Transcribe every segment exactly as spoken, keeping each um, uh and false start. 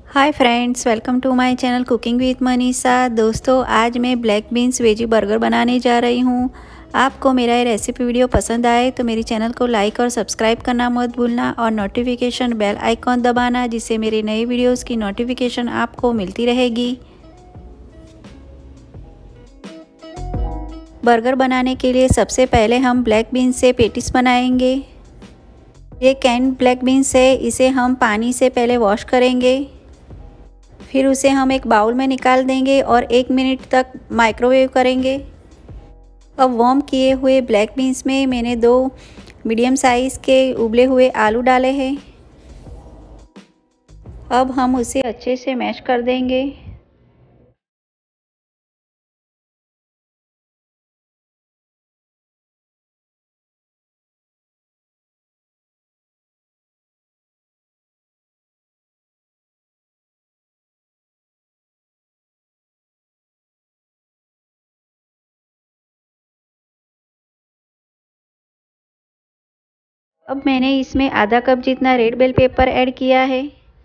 Hi friends, welcome to my channel cooking with Manisha. दोस्तों, आज मैं ब्लैक बीन्स वेजी बर्गर बनाने जा रही हूँ। आपको मेरा ये रेसिपी वीडियो पसंद आए तो मेरे चैनल को लाइक और सब्सक्राइब करना मत भूलना और नोटिफिकेशन बेल आइकॉन दबाना, जिससे मेरी नई वीडियोस की नोटिफिकेशन आपको मिलती रहेगी। बर्गर बनाने के लिए सबसे पहले हम ब्लैक बीन्स से पेटिस बनाएंगे। ये कैन ब्लैक बीन्स है, इसे हम पानी से पहले वॉश करेंगे। फिर उसे हम एक बाउल में निकाल देंगे और एक मिनट तक माइक्रोवेव करेंगे। अब वार्म किए हुए ब्लैक बीन्स में मैंने दो मीडियम साइज़ के उबले हुए आलू डाले हैं। अब हम उसे अच्छे से मैश कर देंगे। अब मैंने इसमें आधा कप जितना रेड बेल पेपर ऐड किया है,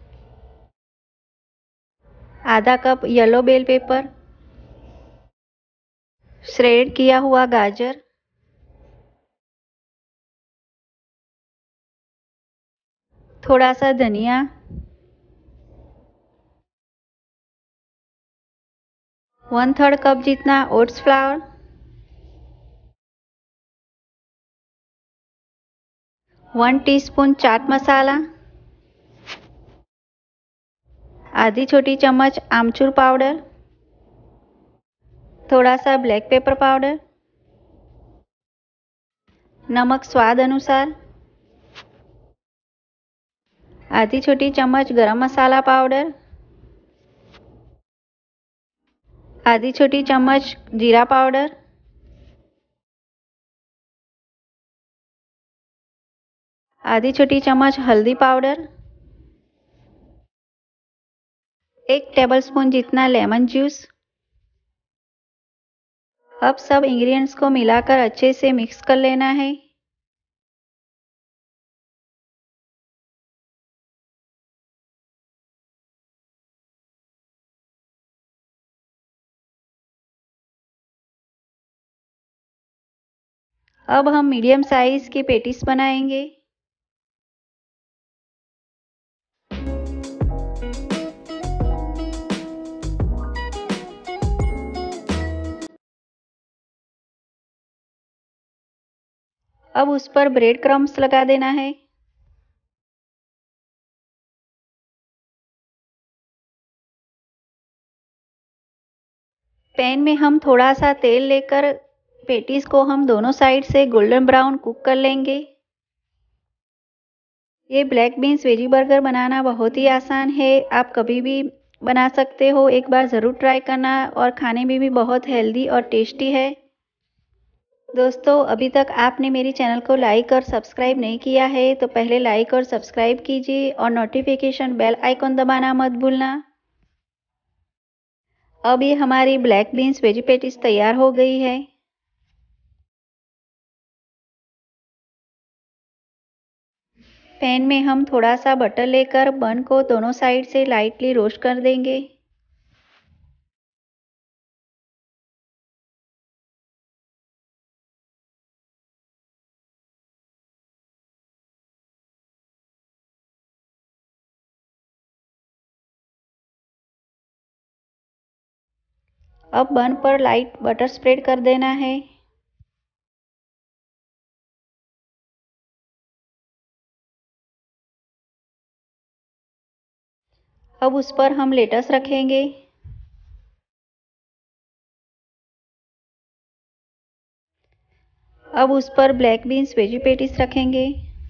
आधा cup yellow bell pepper, shred किया हुआ गाजर, थोड़ा सा धनिया, वन थर्ड कप जितना ओट्स फ्लावर, वन टीस्पून चाट मसाला, आधी छोटी चम्मच आमचूर पाउडर, थोड़ा सा ब्लैक पेपर पाउडर, नमक स्वाद अनुसार, आधी छोटी चम्मच गरम मसाला पाउडर, आधी छोटी चम्मच जीरा पाउडर, आधी छोटी चम्मच हल्दी पाउडर, एक टेबलस्पून जितना लेमन जूस। अब सब इंग्रेडिएंट्स को मिलाकर अच्छे से मिक्स कर लेना है। अब हम मीडियम साइज की पेटिस बनाएंगे। अब उस पर ब्रेड क्रम्स लगा देना है। पैन में हम थोड़ा सा तेल लेकर पेटिस को हम दोनों साइड से गोल्डन ब्राउन कुक कर लेंगे। ये ब्लैक बीन्स वेजी बर्गर बनाना बहुत ही आसान है, आप कभी भी बना सकते हो। एक बार ज़रूर ट्राई करना, और खाने में भी बहुत हेल्दी और टेस्टी है। दोस्तों, अभी तक आपने मेरी चैनल को लाइक और सब्सक्राइब नहीं किया है तो पहले लाइक और सब्सक्राइब कीजिए और नोटिफिकेशन बेल आइकॉन दबाना मत भूलना। अब ये हमारी ब्लैक बीन्स वेजी पेटिस तैयार हो गई है। पैन में हम थोड़ा सा बटर लेकर बन को दोनों साइड से लाइटली रोस्ट कर देंगे। अब बन पर लाइट बटर स्प्रेड कर देना है। अब उस पर हम लेटस रखेंगे। अब उस पर ब्लैक बीन्स वेजी पेटिस रखेंगे।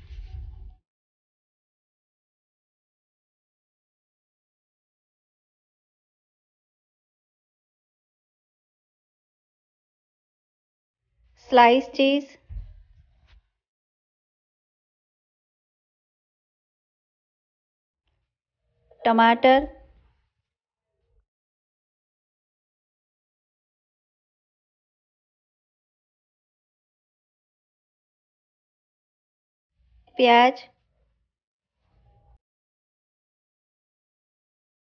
स्लाइस चीज़, टमाटर, प्याज,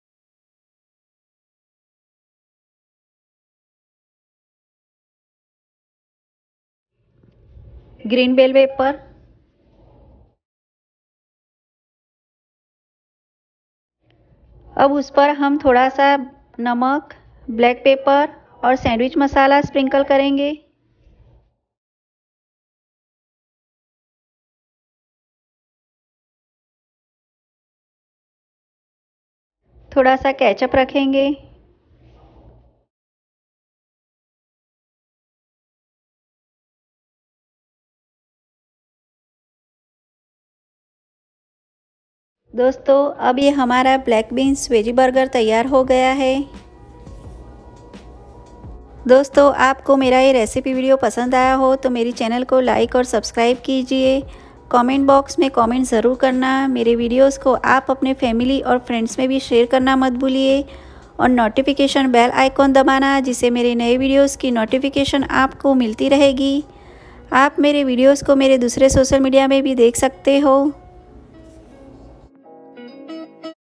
ग्रीन बेल पेपर, अब उस पर हम थोड़ा सा नमक, ब्लैक पेपर और सैंडविच मसाला स्प्रिंकल करेंगे। थोड़ा सा केचप रखेंगे। दोस्तों अब ये हमारा ब्लैक बीन्स वेजी बर्गर तैयार हो गया है। दोस्तों आपको मेरा ये रेसिपी वीडियो पसंद आया हो तो मेरी चैनल को लाइक और सब्सक्राइब कीजिए। कमेंट बॉक्स में कमेंट ज़रूर करना। मेरे वीडियोस को आप अपने फैमिली और फ्रेंड्स में भी शेयर करना मत भूलिए और नोटिफिकेशन बेल आइकॉन दबाना, जिससे मेरे नए वीडियोस की नोटिफिकेशन आपको मिलती रहेगी। आप मेरे वीडियोस को मेरे दूसरे सोशल मीडिया में भी देख सकते हो।